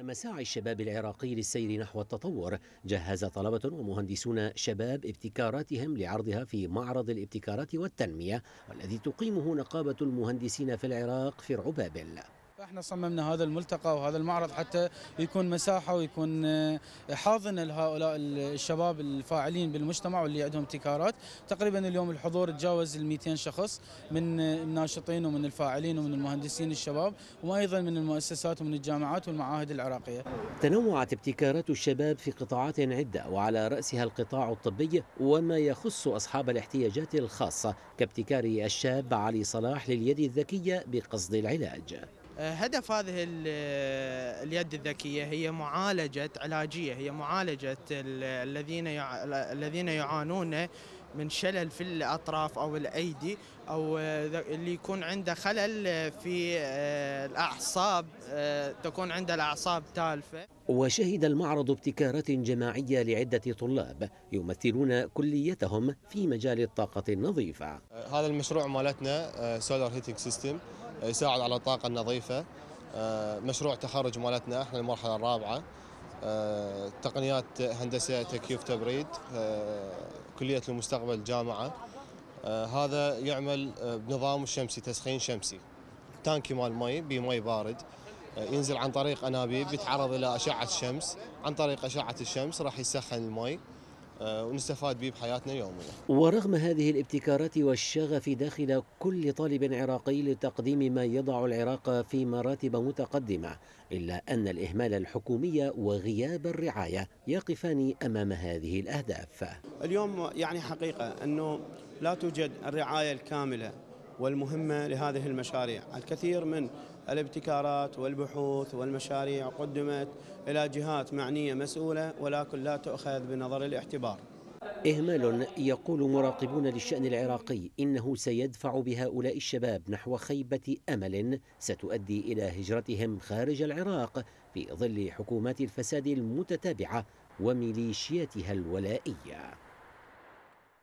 مساعي الشباب العراقي للسير نحو التطور، جهز طلبة ومهندسون شباب ابتكاراتهم لعرضها في معرض الابتكارات والتنمية، والذي تقيمه نقابة المهندسين في العراق فرع بابل. احنا صممنا هذا الملتقى وهذا المعرض حتى يكون مساحه ويكون حاضن لهؤلاء الشباب الفاعلين بالمجتمع واللي عندهم ابتكارات. تقريبا اليوم الحضور تجاوز ال 200 شخص من الناشطين ومن الفاعلين ومن المهندسين الشباب، وايضا من المؤسسات ومن الجامعات والمعاهد العراقيه. تنوعت ابتكارات الشباب في قطاعات عدة، وعلى رأسها القطاع الطبي وما يخص أصحاب الاحتياجات الخاصة، كابتكار الشاب علي صلاح لليد الذكية بقصد العلاج. هدف هذه اليد الذكية هي علاجية، هي معالجة الذين يعانون من شلل في الأطراف أو الأيدي، أو اللي يكون عنده خلل في الأعصاب، تكون عنده الأعصاب تالفة. وشهد المعرض ابتكارات جماعية لعدة طلاب يمثلون كليتهم في مجال الطاقة النظيفة. هذا المشروع مالتنا سولار هيتنج سيستم يساعد على الطاقة النظيفة. مشروع تخرج مالتنا احنا المرحلة الرابعة، تقنيات هندسة تكييف تبريد، كلية المستقبل جامعة. هذا يعمل بنظام الشمسي، تسخين شمسي، تانكي مال مي بمي بارد ينزل عن طريق أنابيب يتعرض إلى أشعة الشمس، عن طريق أشعة الشمس راح يسخن المي ونستفاد به بحياتنا اليومية. ورغم هذه الابتكارات والشغف داخل كل طالب عراقي لتقديم ما يضع العراق في مراتب متقدمة، إلا أن الإهمال الحكومي وغياب الرعاية يقفان أمام هذه الأهداف. اليوم يعني حقيقة أنه لا توجد الرعاية الكاملة والمهمة لهذه المشاريع. الكثير من الابتكارات والبحوث والمشاريع قدمت إلى جهات معنية مسؤولة، ولكن لا تؤخذ بنظر الاعتبار. إهمال يقول مراقبون للشأن العراقي إنه سيدفع بهؤلاء الشباب نحو خيبة أمل ستؤدي إلى هجرتهم خارج العراق في ظل حكومات الفساد المتتابعة وميليشياتها الولائية.